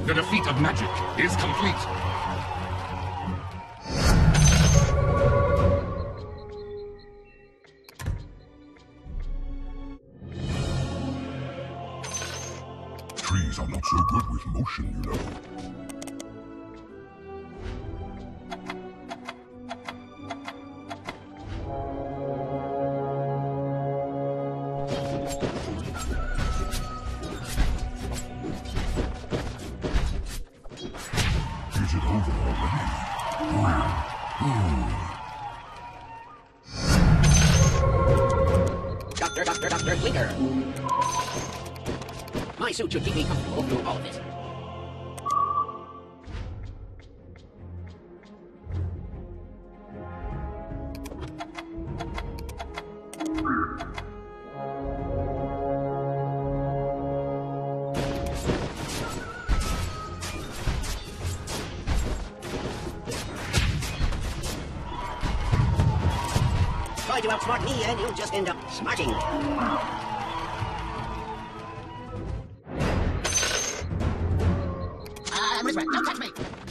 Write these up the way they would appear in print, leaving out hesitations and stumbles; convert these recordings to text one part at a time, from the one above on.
The defeat of magic is complete. Trees are not so good with motion, you know. Is it over already? Dr. Clinker. My suit should keep me comfortable through all of this. Try to outsmart me and you'll just end up smarting. Don't touch me!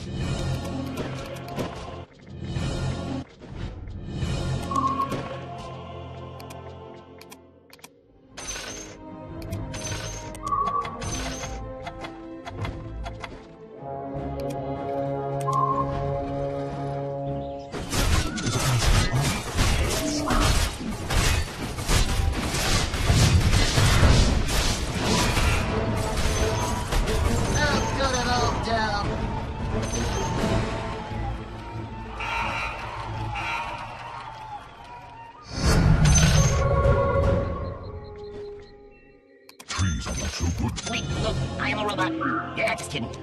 Trees are not so good. Wait, look, I am a robot. Yeah, just kidding.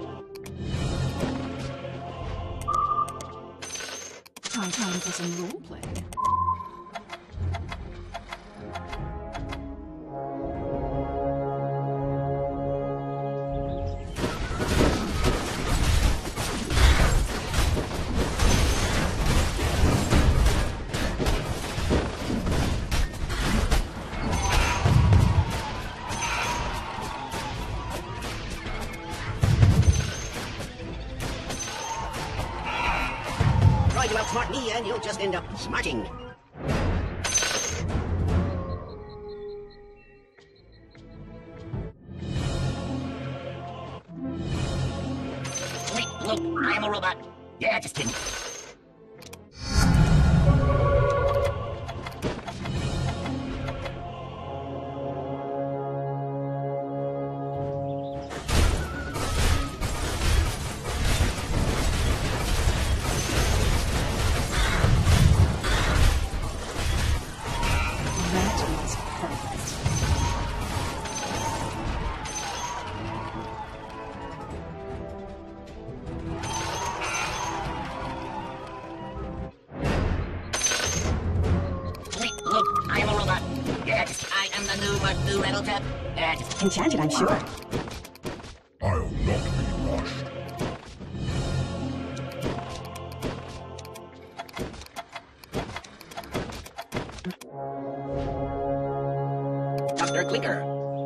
Time for some roleplay. Try to outsmart me and you'll just end up smarting. Wait, look, I am a robot. Yeah, just kidding. That is perfect. Wait, look, I am a robot. Yeah, I am the new Rattle Tap. Yeah, just Enchanted, I'm sure. I'll not be rushed. Dr. Clinker.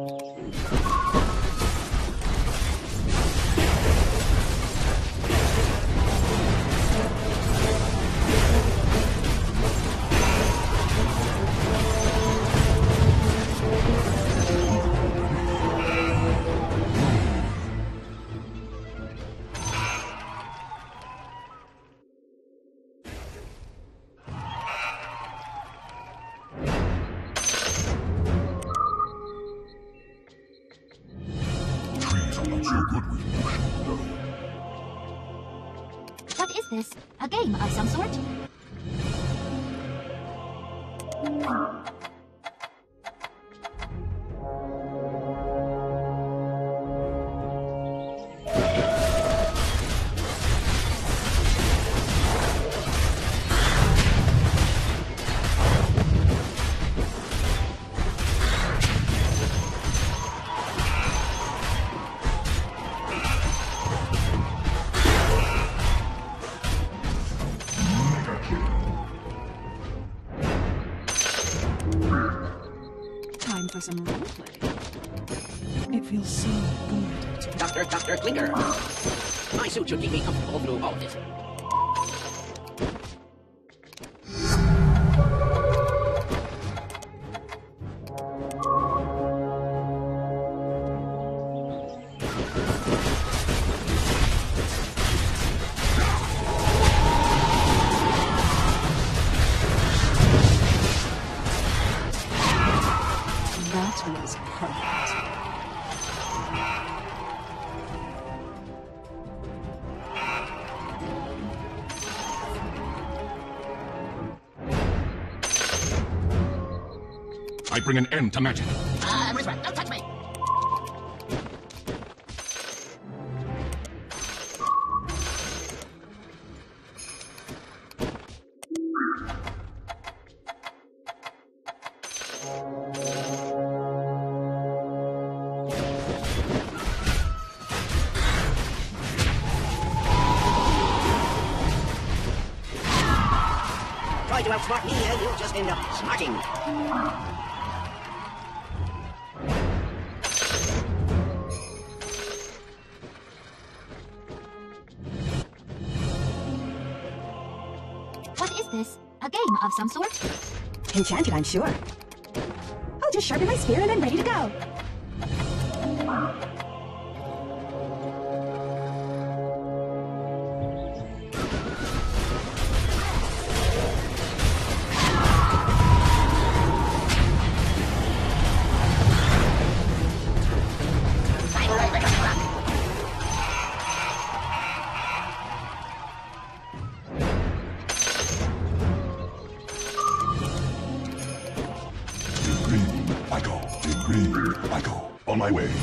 Trees are not so good with motion, you know. What is this? A game of some sort? Time for some roleplay. It feels so good to Dr. Clinker. My suit should keep me comfortable through all of this. That was perfect. I bring an end to magic. Whisper, don't touch me! Try to outsmart me and you'll just end up smarting. What is this? A game of some sort? Enchanted, I'm sure. I'll just sharpen my spear and I'm ready to go. I go. On my way.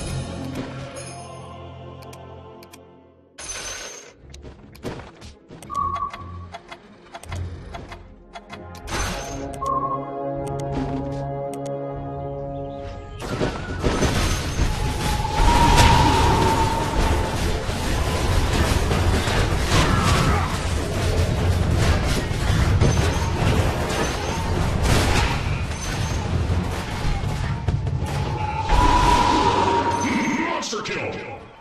Monster kill!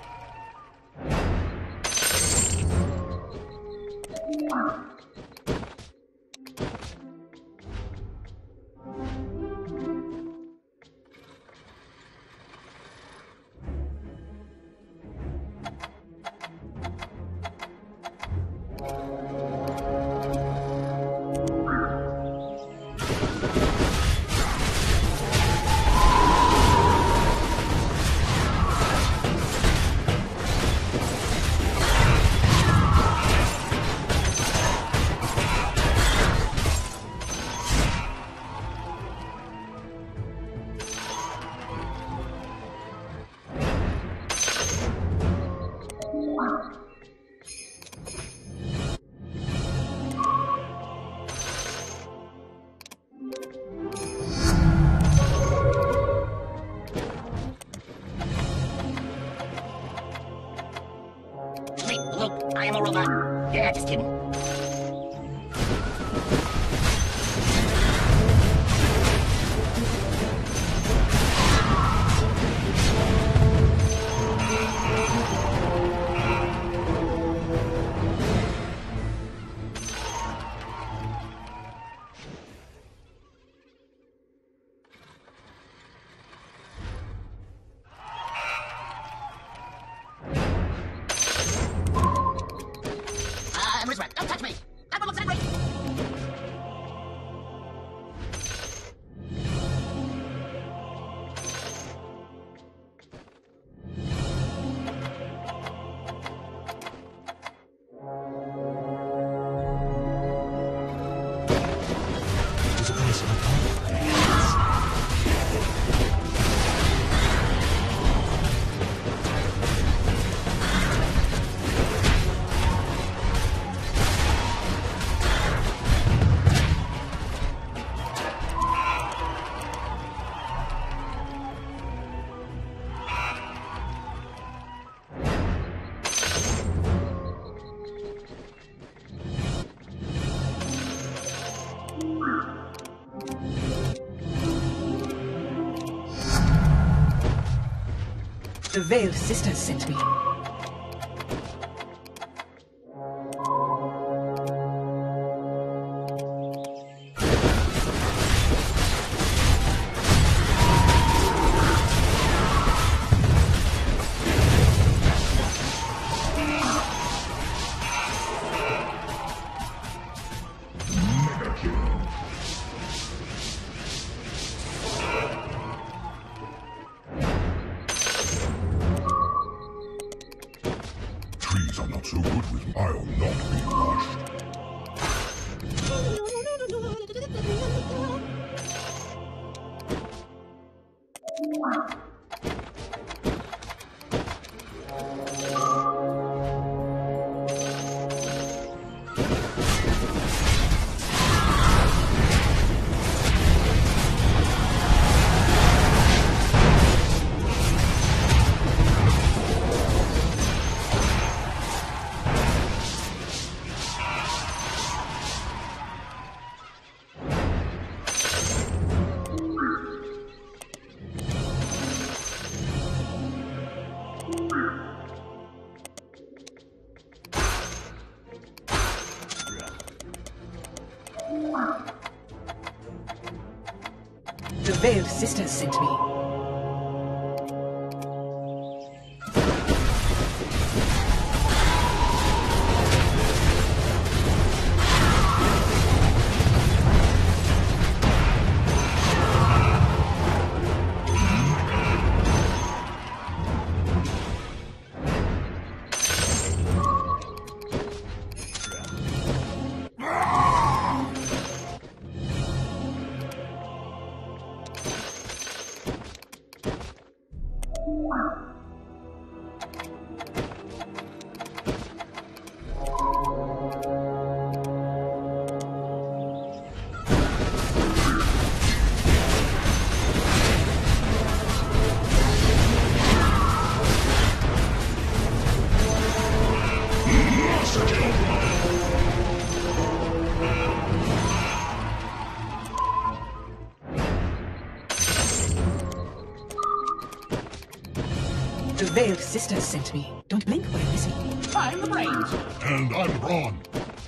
Wait, look, I am a robot. Yeah, just kidding. Whisper, don't touch me! That one looks angry! The Veiled Sisters sent me. Trees are not so good with. I'll not be rushed. The Veiled Sisters sent me. The Veiled Sisters sent me. Don't blink or you'll miss me. I'm the brains. And I'm the brawn.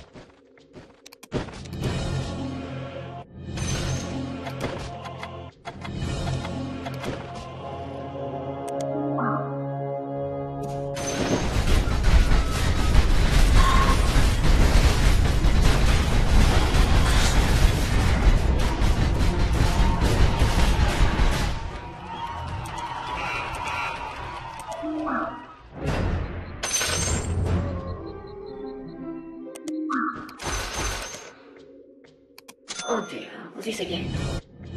Oddio, così sei pieno.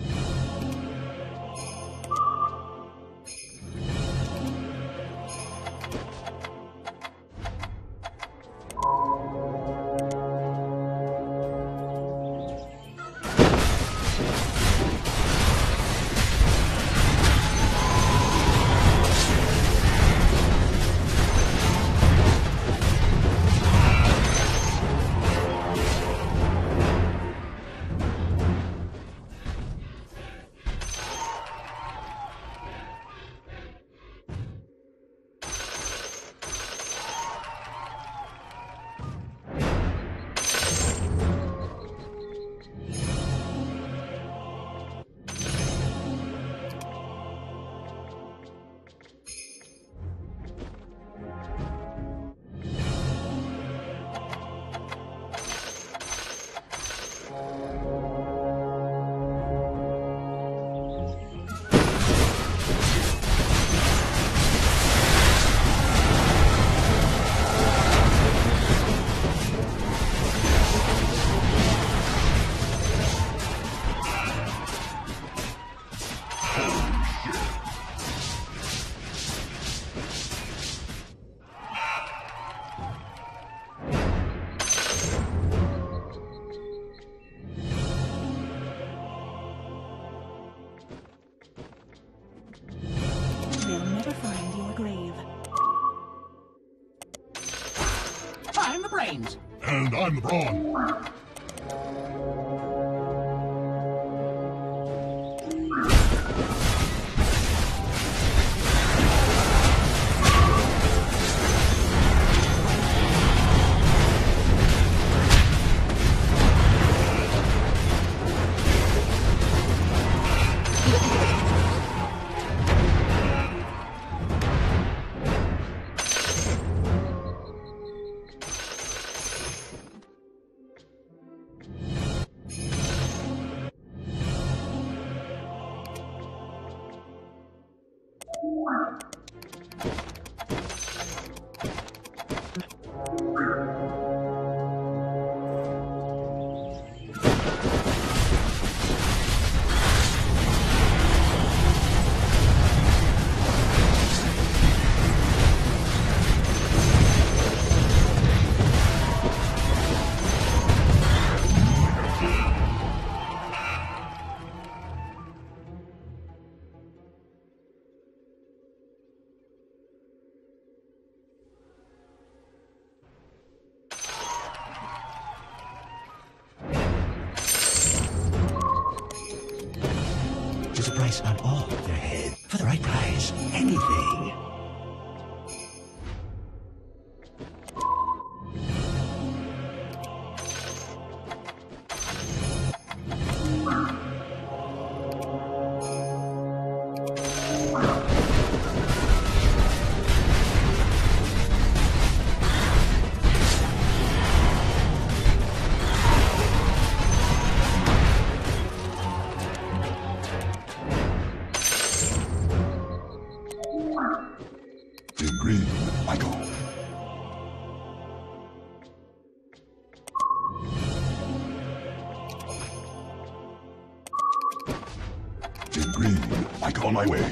They'll never find your grave. I'm the brains. And I'm the brawn. price on all their head. For the right price, anything. In green, I go. In green, I go on my way.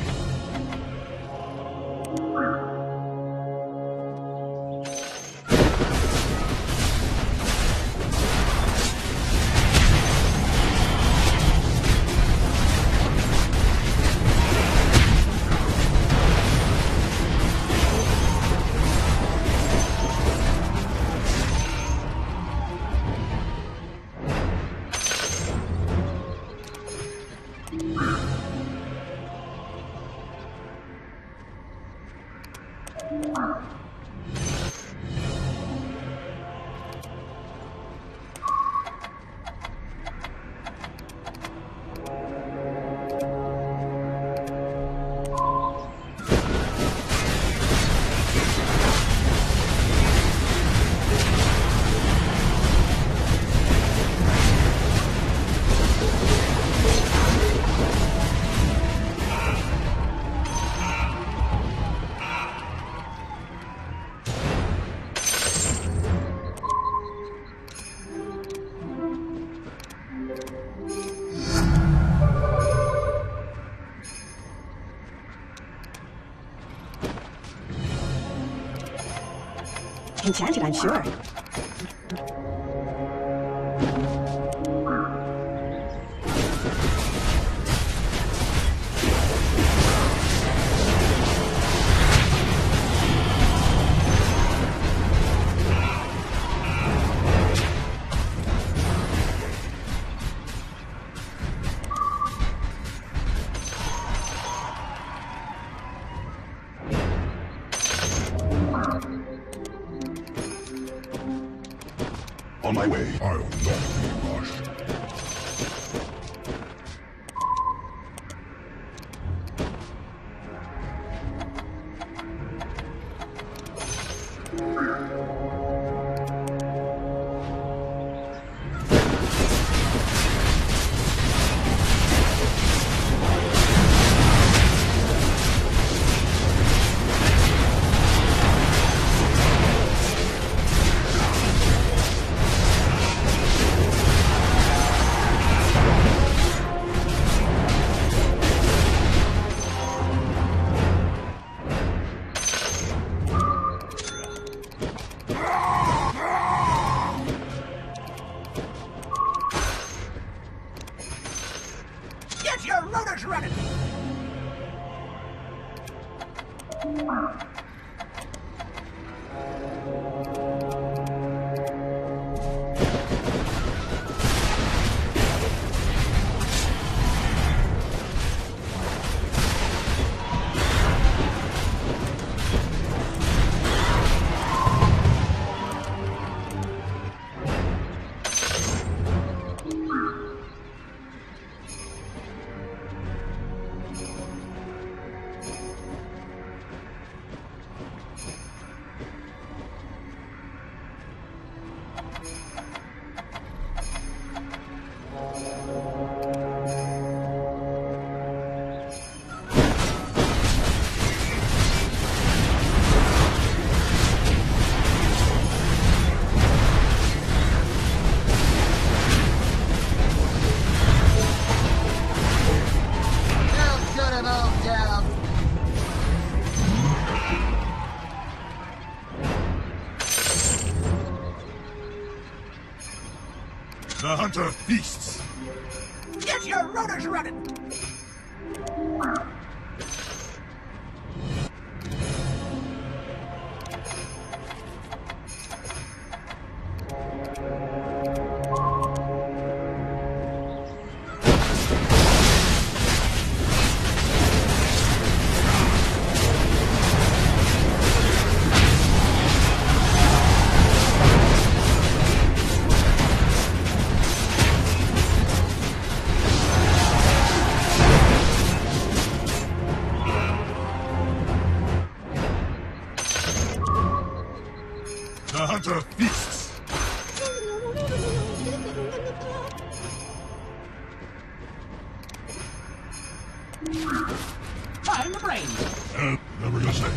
Enchanted, I'm sure. On my way. I'll not be rushed. Get your rotors running! The hunter feasts. Get your rotors running! hunter feasts. Time to brain. Never you say.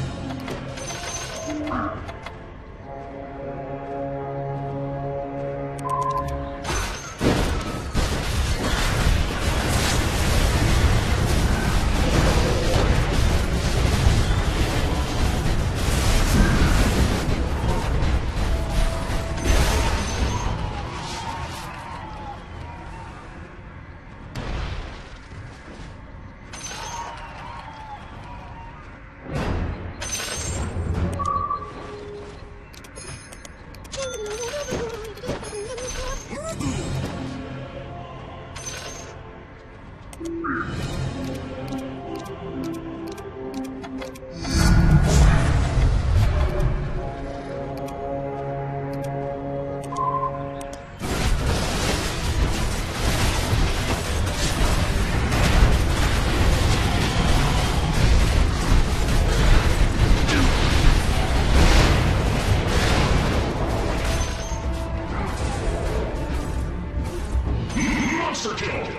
Monster kill!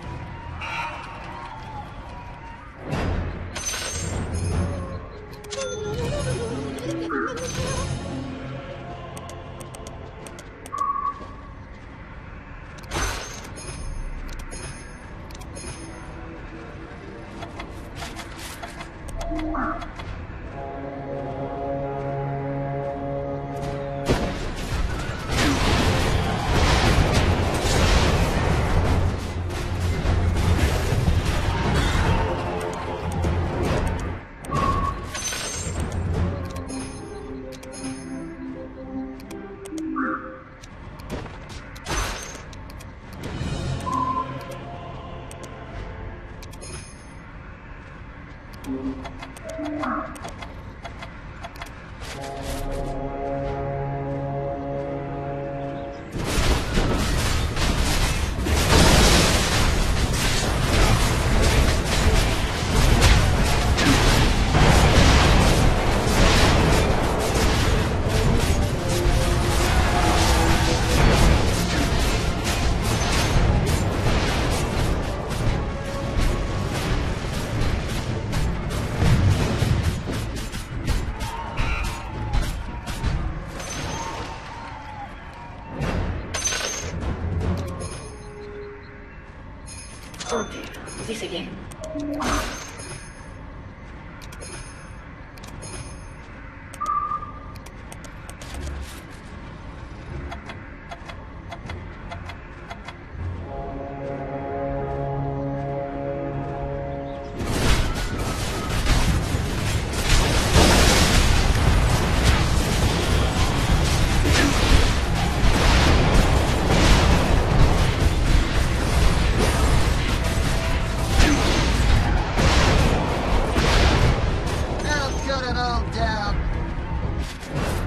Oh dear, this again.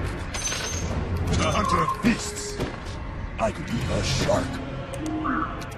The hunter feasts. I could be a shark.